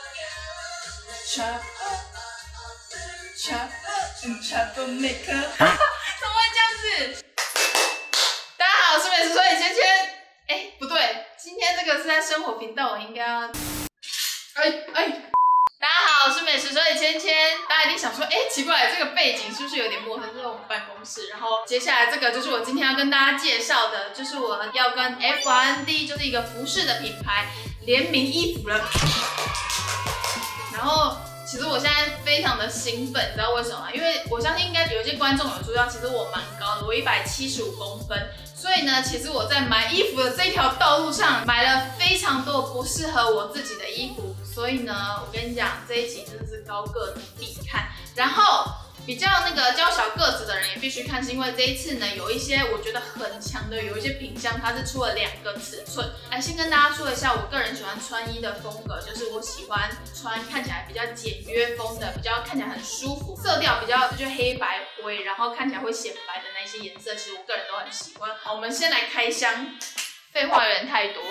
Troublemaker， 怎么会这样子？大家好，我是美食所以芊芊。不对，今天这个是在生活频道，我应该要。大家好，我是美食所以芊芊。大家一定想说，奇怪，这个背景是不是有点陌生？这是我们办公室。然后接下来这个就是我今天要跟大家介绍的，就是我要跟 FRND， 就是一个服饰的品牌联名衣服了。然后。其实我现在非常的兴奋，你知道为什么吗？因为我相信应该有些观众有注意到，其实我蛮高的，我175公分，所以呢，其实我在买衣服的这条道路上买了非常多不适合我自己的衣服，所以呢，我跟你讲，这一集真的是高个子必看，然后。比较娇小个子的人也必须看，是因为这一次呢，有一些我觉得很强的，有一些品相它是出了2个尺寸。先跟大家说一下，我个人喜欢穿衣的风格，就是我喜欢穿看起来比较简约风的，比较看起来很舒服，色调比较就黑白灰，然后看起来会显白的那些颜色，其实我个人都很喜欢。好，我们先来开箱，废话有点太多。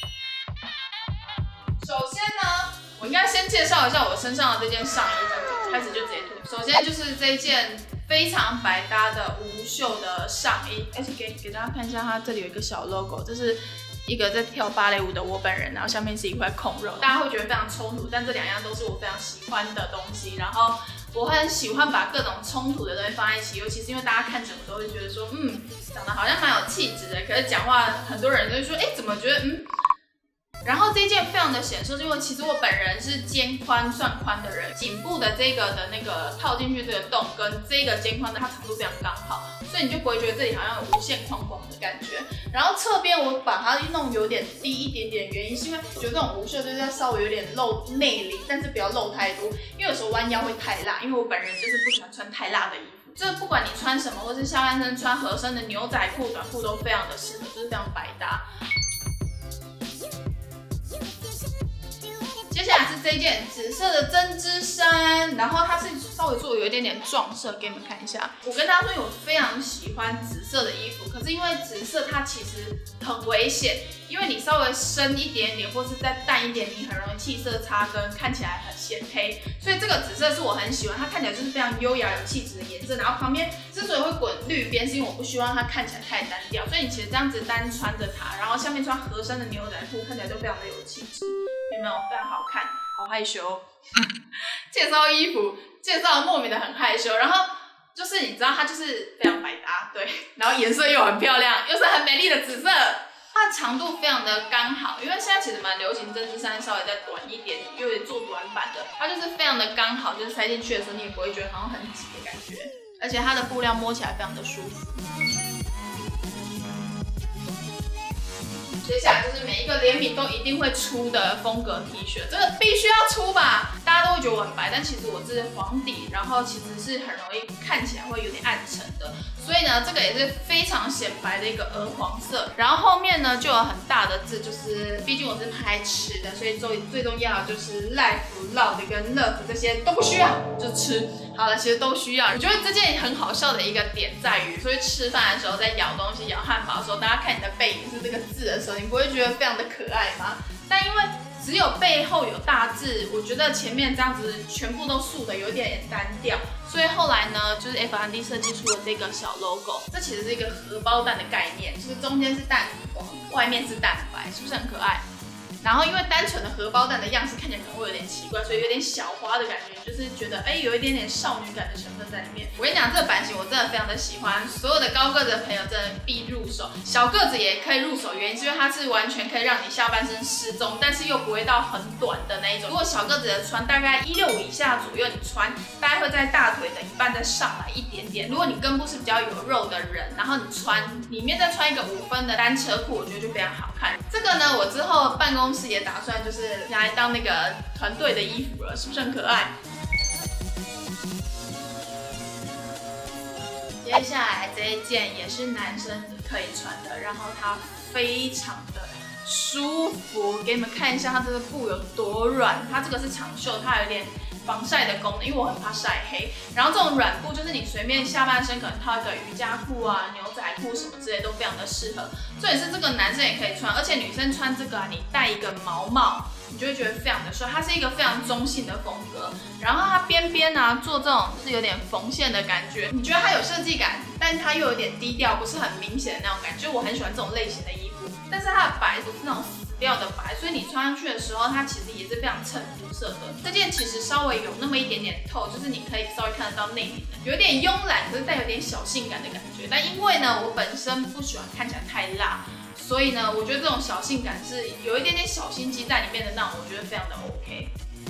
首先呢，我应该先介绍一下我身上的这件上衣，开始就直接脱。首先就是这件非常百搭的无袖的上衣，而且给大家看一下，它这里有一个小 logo， 这是一个在跳芭蕾舞的我本人，然后下面是一块控肉，大家会觉得非常冲突，但这2样都是我非常喜欢的东西。然后我很喜欢把各种冲突的东西放在一起，尤其是因为大家看着我都会觉得说，长得好像蛮有气质的，可是讲话很多人都会说，怎么觉得然后这件非常的显瘦，因为其实我本人是肩宽算宽的人，颈部的这个的那个套进去这个洞跟这个肩宽的它长度非常刚好，所以你就不会觉得这里好像有无限框框的感觉。然后侧边我把它弄有点低一点点，原因是因为我觉得这种无袖就是要稍微有点露内里，但是不要露太多，因为有时候弯腰会太辣，因为我本人就是不喜欢穿太辣的衣服。就是不管你穿什么，或是下半身穿合身的牛仔裤、短裤都非常的适合，就是非常百搭。接下来是这件紫色的针织衫，然后它是稍微做有一点点撞色，给你们看一下。我跟大家说，我非常喜欢紫色的衣服，可是因为紫色它其实很危险，因为你稍微深一点点，或是再淡一点，你很容易气色差跟看起来很显黑。所以这个紫色是我很喜欢，它看起来就是非常优雅有气质的颜色。然后旁边之所以会滚绿边，是因为我不希望它看起来太单调，所以你其实这样子单穿着它，然后下面穿合身的牛仔裤，看起来就非常的有气质。有没有非常好看？好害羞，介绍衣服介绍莫名的很害羞。然后就是你知道它就是非常百搭，对，然后颜色又很漂亮，又是很美丽的紫色。它的长度非常的刚好，因为现在其实蛮流行针织衫稍微再短一点，又有做短版的，它就是非常的刚好，就是塞进去的时候你也不会觉得好像很挤的感觉，而且它的布料摸起来非常的舒服。接下来就是每一个联名都一定会出的风格 T 恤，这个必须要出吧？大家都会觉得我很白，但其实我是黄底，然后其实是很容易看起来会有点暗沉的，所以呢，这个也是非常显白的一个鹅黄色。然后后面呢就有很大的字，就是毕竟我是拍吃的，所以最重要的就是 life、love 跟 love 这些都不需要，就吃。好了，其实都需要。我觉得这件很好笑的一个点在于，所以吃饭的时候在咬东西、咬汉堡的时候，大家看你的背影是这个字的时候，你不会觉得非常的可爱吗？但因为只有背后有大字，我觉得前面这样子全部都竖的有点单调，所以后来呢，就是 FRND 设计出了这个小 logo， 这其实是一个荷包蛋的概念，就是中间是蛋黄，外面是蛋白，是不是很可爱？然后因为单纯的荷包蛋的样式看起来可能会有点奇怪，所以有点小花的感觉，就是觉得有一点点少女感的成分在里面。我跟你讲，这个版型我真的非常的喜欢，所有的高个子的朋友真的必入手，小个子也可以入手，原因是因为它是完全可以让你下半身失踪，但是又不会到很短的那一种。如果小个子的穿大概165以下左右，你穿大概会在大腿的一半再上来一点点。如果你根部是比较有肉的人，然后你穿里面再穿一个5分的单车裤，我觉得就非常好看。这个呢，我之后办公室也打算就是拿来当那个团队的衣服了，是不是很可爱？接下来这一件也是男生可以穿的，然后它非常的舒服，给你们看一下它这个布有多软。它这个是长袖，它有点防晒的功能，因为我很怕晒黑。然后这种软布就是你随便下半身可能套一个瑜伽裤啊、牛仔裤什么之类都非常的适合。重点是这个男生也可以穿，而且女生穿这个啊，你戴一个毛帽， 你就会觉得非常的帅。它是一个非常中性的风格，然后它边边啊做这种是有点缝线的感觉，你觉得它有设计感，但它又有点低调，不是很明显的那种感觉。就我很喜欢这种类型的衣服，但是它的白不是那种死掉的白，所以你穿上去的时候，它其实也是非常衬肤色的。这件其实稍微有那么一点点透，就是你可以稍微看得到内里的，有点慵懒，可是带有点小性感的感觉。但因为呢，我本身不喜欢看起来太辣，所以呢，我觉得这种小性感是有一点点小心机在里面的那种，我觉得非常的 OK。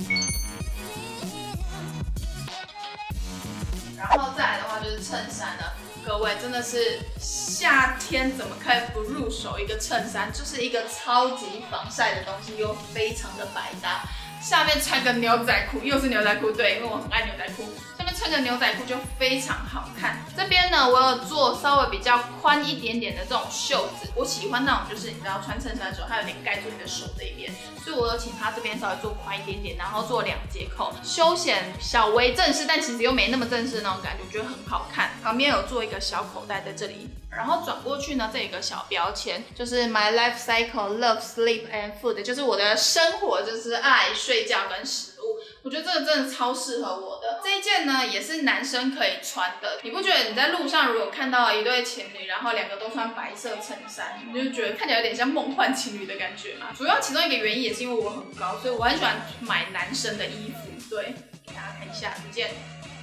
然后再来的话就是衬衫了，各位真的是夏天怎么可以不入手一个衬衫？就是一个超级防晒的东西，又非常的百搭。下面穿个牛仔裤，又是牛仔裤，对，因为我很爱牛仔裤。下面穿个牛仔裤就非常好看。这边呢，我有做稍微比较宽一点点的这种袖子，我喜欢那种就是你知道穿衬衫的时候，它有点盖住你的手这一边，所以我有请它这边稍微做宽一点点，然后做2节扣，休闲小微正式，但其实又没那么正式的那种感觉，我觉得很好看。旁边有做一个小口袋在这里。然后转过去呢，这有一个小标签，就是 My Life Cycle Love Sleep and Food， 就是我的生活就是爱、睡觉跟食物。我觉得这个真的超适合我的。这一件呢，也是男生可以穿的。你不觉得你在路上如果看到一对情侣，然后2个都穿白色衬衫，你就觉得看起来有点像梦幻情侣的感觉吗？主要其中一个原因也是因为我很高，所以我很喜欢买男生的衣服。对，给大家看一下这件。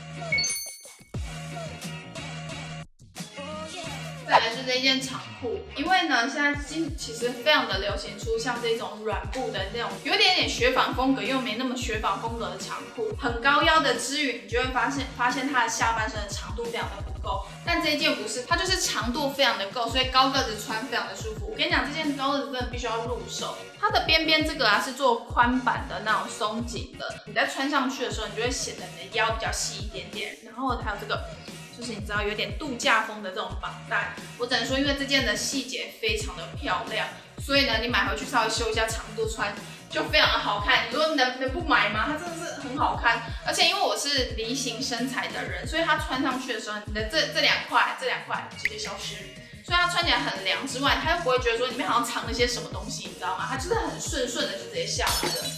再来是这一件长裤，因为呢，现在其实非常的流行出像这种软布的那种，有一点点雪纺风格又没那么雪纺风格的长裤，很高腰的之余，你就会发现它的下半身的长度非常的不够。但这一件不是，它就是长度非常的够，所以高个子穿非常的舒服。我跟你讲，这件高个子真的必须要入手。它的边边这个啊是做宽版的那种松紧的，你在穿上去的时候，你就会显得你的腰比较细一点点。然后还有这个。就是你知道有点度假风的这种绑带，我只能说因为这件的细节非常的漂亮，所以呢你买回去稍微修一下长度穿就非常的好看。你说能不买吗？它真的是很好看，而且因为我是梨形身材的人，所以它穿上去的时候，你的这两块直接消失，所以它穿起来很凉之外，它又不会觉得说里面好像藏了些什么东西，你知道吗？它就是很顺的就直接下来了。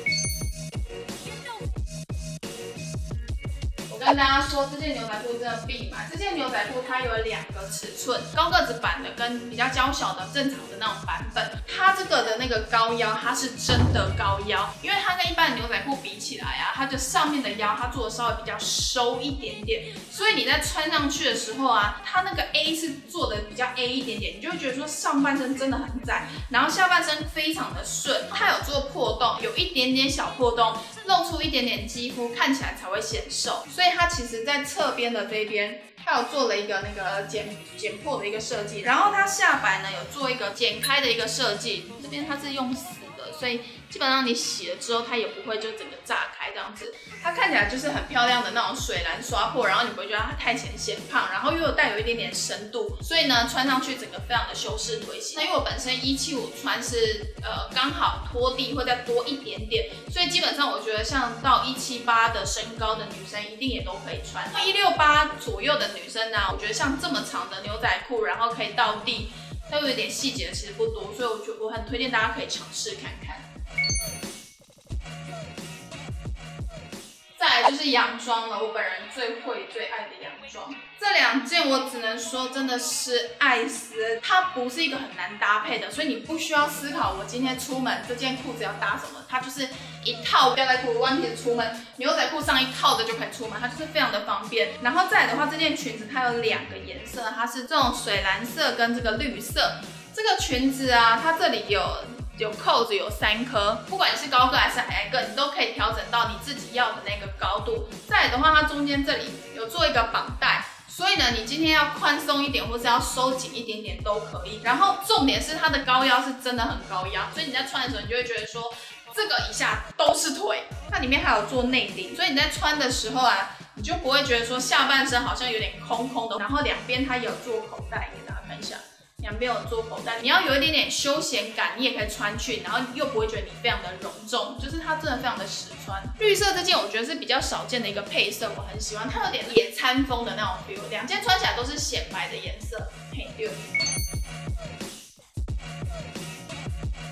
我跟大家说，这件牛仔裤真的必买。这件牛仔裤它有2个尺寸，高个子版的跟比较娇小的正常的那种版本。它这个的那个高腰，它是真的高腰，因为它跟一般的牛仔裤比起来啊，它的上面的腰它做的稍微比较收一点点，所以你在穿上去的时候啊，它那个 A 是做的比较 A 一点点，你就会觉得说上半身真的很窄，然后下半身非常的顺。它有做破洞，有一点点小破洞，露出一点点肌肤，看起来才会显瘦。所以它其实在侧边的这边，它有做了一个那个剪破的一个设计，然后它下摆呢有做一个剪开的一个设计，这边它是用死的，所以基本上你洗了之后，它也不会就整个炸开这样子。它看起来就是很漂亮的那种水蓝刷破，然后你不会觉得它太显胖，然后又带有一点点深度，所以呢穿上去整个非常的修饰腿型。那因为我本身175穿是刚好拖地会再多一点点，所以基本上我觉得像到178的身高的女生一定也都可以穿。168左右的女生呢，我觉得像这么长的牛仔裤，然后可以到地，它有一点细节的其实不多，所以我很推荐大家可以尝试看看。再来就是洋装了，我本人最爱的洋装。这2件我只能说真的是爱死，它不是一个很难搭配的，所以你不需要思考我今天出门这件裤子要搭什么，它就是一套吊带裤、one piece 出门，牛仔裤上一套的就可以出门，它就是非常的方便。然后再来的话，这件裙子它有2个颜色，它是这种水蓝色跟这个绿色。这个裙子啊，它这里有扣子，有3颗，不管你是高个还是矮个，你都可以调整到你自己要的那个高度。再来的话，它中间这里有做一个绑带，所以呢，你今天要宽松一点，或是要收紧一点点都可以。然后重点是它的高腰是真的很高腰，所以你在穿的时候，你就会觉得说这个以下都是腿。它里面还有做内顶，所以你在穿的时候啊，你就不会觉得说下半身好像有点空空的。然后2边它也有做口袋，给大家看一下。2边有做口袋，你要有一点点休闲感，你也可以穿去，然后又不会觉得你非常的隆重，就是它真的非常的实穿。绿色这件我觉得是比较少见的一个配色，我很喜欢，它有点野餐风的那种 feel。2件穿起来都是显白的颜色，嘿，对。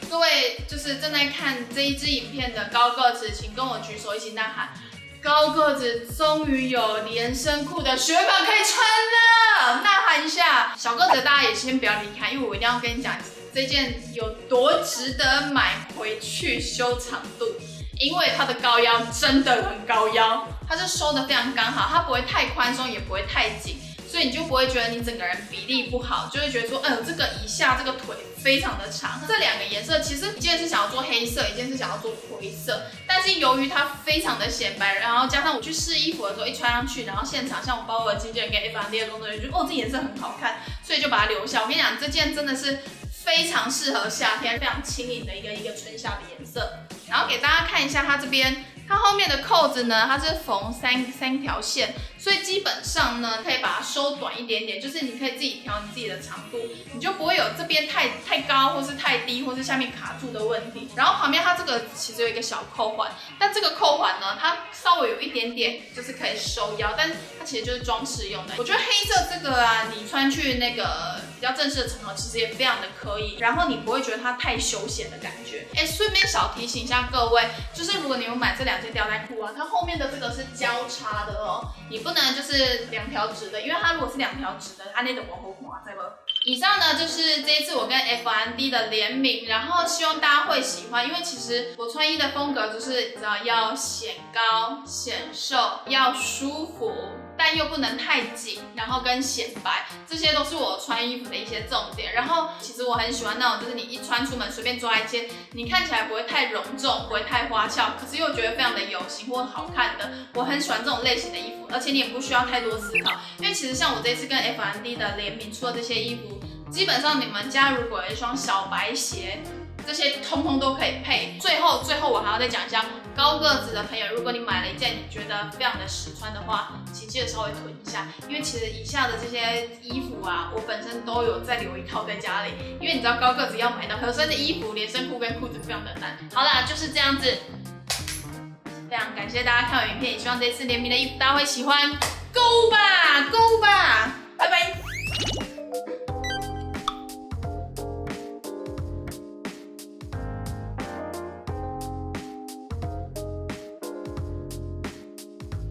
各位就是正在看这一支影片的高个子，请跟我举手一起呐喊。高个子终于有连身裤的雪板可以穿了，呐喊一下！小个子大家也先不要离开，因为我一定要跟你讲这件有多值得买回去修长度，因为它的高腰真的很高腰，它是收的非常刚好，它不会太宽松，也不会太紧。所以你就不会觉得你整个人比例不好，就会觉得说，这个以下这个腿非常的长。这两个颜色其实一件是想要做黑色，一件是想要做灰色，但是由于它非常的显白，然后加上我去试衣服的时候一穿上去，然后现场像我包我的经纪人跟 F&D 的工作人员就这颜色很好看，所以就把它留下。我跟你讲，这件真的是非常适合夏天，非常轻盈的一个春夏的颜色。然后给大家看一下它这边。它后面的扣子呢，它是缝三条线，所以基本上呢，可以把它收短一点点，就是你可以自己调你自己的长度，你就不会有这边太高或是太低，或是下面卡住的问题。然后旁边它这个其实有一个小扣环，但这个扣环呢，它稍微有一点点就是可以收腰，但是它其实就是装饰用的。我觉得黑色这个啊，你穿去那个比较正式的场合，其实也非常的可以，然后你不会觉得它太休闲的感觉。顺便小提醒一下各位，就是如果你有买这两件吊带裤啊，它后面的这个是交叉的哦，你不能就是两条直的，因为它如果是两条直的，它那种往后滑，在不？以上呢就是这一次我跟 F&D 的联名，然后希望大家会喜欢，因为其实我穿衣的风格就是你知道要显高显瘦，要舒服。但又不能太紧，然后跟显白，这些都是我穿衣服的一些重点。然后其实我很喜欢那种，就是你一穿出门随便抓一件，你看起来不会太隆重，不会太花俏，可是又觉得非常的有型或好看的。我很喜欢这种类型的衣服，而且你也不需要太多思考，因为其实像我这次跟 F&D 的联名出的这些衣服，基本上你们家如果有一双小白鞋，这些通通都可以配。最后我还要再讲一下，高个子的朋友，如果你买了一件你觉得非常的实穿的话，请记得稍微囤一下，因为其实以下的这些衣服啊，我本身都有再留一套在家里，因为你知道高个子要买到合身的衣服，连身裤跟裤子非常的难。好啦，就是这样子，非常感谢大家看我影片，也希望这次联名的衣服大家会喜欢，购吧，拜拜。